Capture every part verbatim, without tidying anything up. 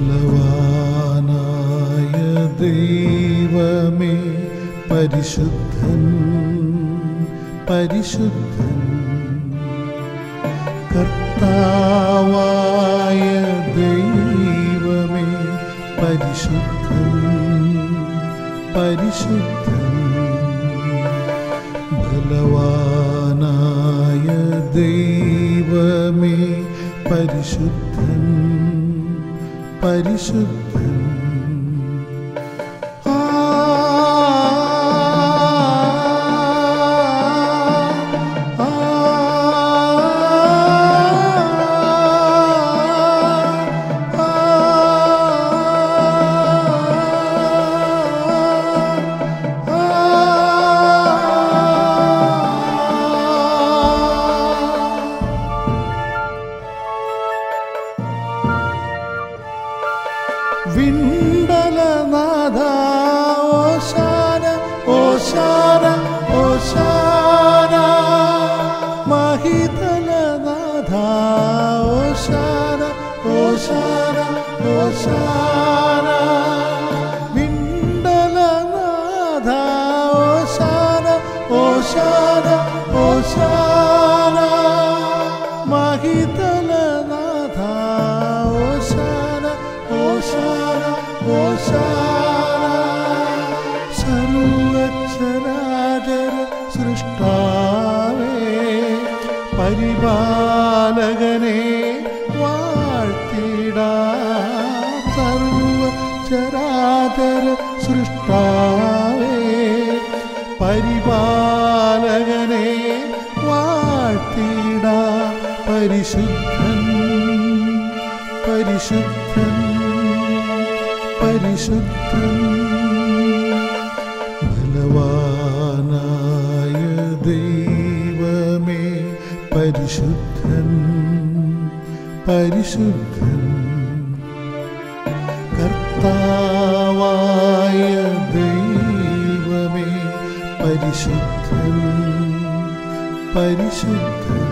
ബലവാനായ ദൈവമേ പരിശുദ്ധൻ പരിശുദ്ധൻ കർത്താവായ ദൈവമേ പരിശുദ്ധൻ പരിശുദ്ധൻ ബലവാനായ ദൈവമേ പരിശുദ്ധൻ പരിശുദ്ധൻ വിണ്ടലനാഥ ഓശാന ഓശാന ഓശാന മഹിതലനാഥ ഓശാന ഓശാന ഓശാന വിണ്ടലനാഥ ഓശാന ഓശാന ഓശാന മഹിതലനാഥ ഓശാന ഓശാന ഓശാന സർവ്വചരാചര സൃഷ്ടാവേ പരിപാലകനെ വാഴ്ത്തിടാം സർവ്വചരാചര സൃഷ്ടാവേ പരിപാലകനെ വാഴ്ത്തിടാം പരിശുദ്ധൻ പരിശുദ്ധൻ പരിശുദ്ധൻ ബലവാനായ ദൈവമേ പരിശുദ്ധൻ പരിശുദ്ധൻ കർത്താവായ ദൈവമേ പരിശുദ്ധൻ പരിശുദ്ധൻ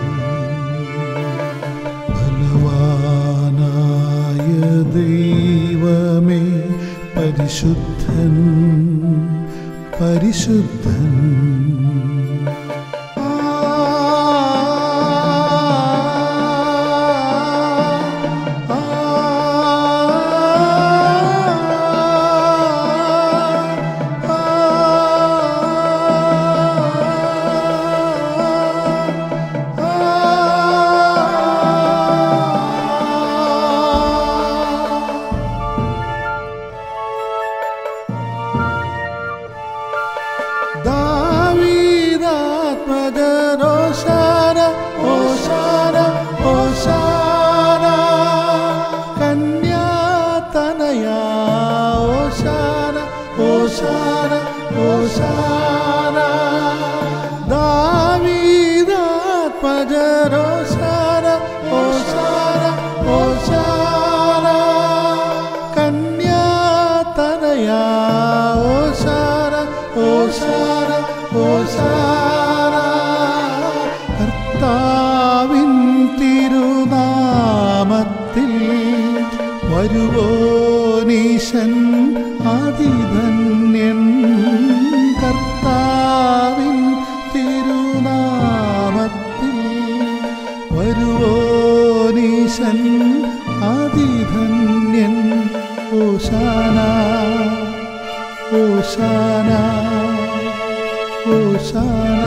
ബലവാനായ ദൈവമേ പരിശുദ്ധൻ പരിശുദ്ധൻ ഓശാന ഓശാന ഓശാന കന്യാതനയാ ഓശാന ഓശാന ഓശാന ദാവീദാത്മജരോശാന ഓശാന ഓശാന കന്യാതനയാ ഓശാന ഓശാന ഓശാന കർത്താവിൻ തിരുനാമത്തിൽ വരുവോനീശൻ അതിധന്യൻ കർത്താവിൻ തിരുനാമത്തിൽ വരുവോനീശൻ അതിധന്യൻ ഓശാന ഓശാന ഓശാന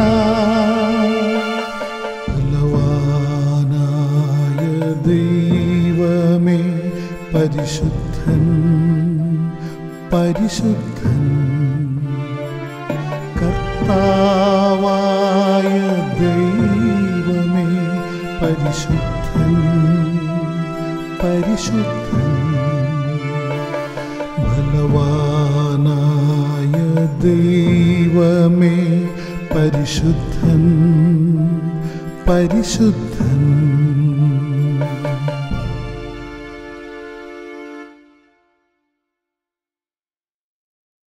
ബലവാനായ ദൈവമേ പരിശുദ്ധൻ പരിശുദ്ധൻ കർത്താവായ ദൈവമേ പരിശുദ്ധൻ പരിശുദ്ധൻ ബലവാനായ ദൈവമേ പരിശുദ്ധൻ പരിശുദ്ധൻ